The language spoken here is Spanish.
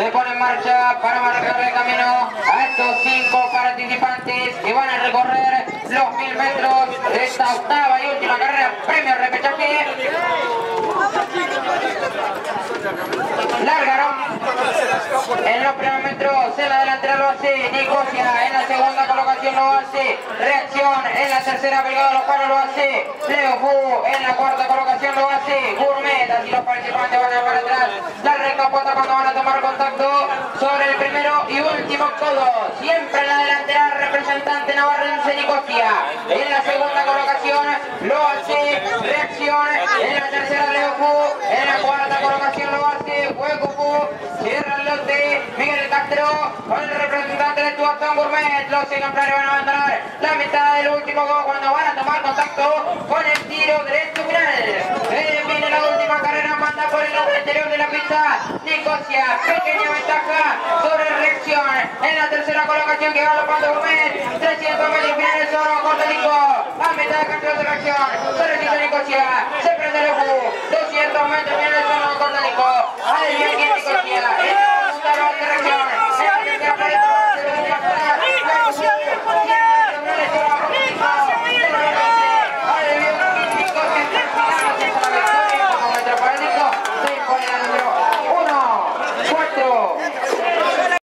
se pone en marcha para marcarle el camino a estos 5 participantes que van a recorrer los 1000 metros de esta octava y última carrera, premio repechaje. Largaron en los primeros metros, en la delantera lo hace Nicosia, en la segunda colocación lo hace Reacción, en la tercera Belgrado Los Paros lo hace Leo Fu, en la cuarta colocación lo hace Gourmet. Así los participantes van a para atrás, la recta opuesta cuando van a tomar contacto sobre el primero y último codo. Siempre en la delantera representante navarrense Nicosia, en la segunda colocación lo hace Reacción, en la tercera Leo Fu, en la cuarta colocación lo hace Hueco Fu, cierra el lote Miguel Castro con el representante de Tuatón Gourmet. Los ejemplares van a abandonar la mitad del último codo cuando van a tomar contacto con el tiro derecho final. Viene la última carrera, manda por el lado interior de la pista Nicosia, pequeña ventaja sobre Reacción, en la tercera colocación que gana Tuatón Gourmet. 300 metros finales solo Cortelico, a mitad de campeón de Reacción, se resiste Nicosia, se prende el ojo, 200 metros finales solo Cortelico. Adivina quién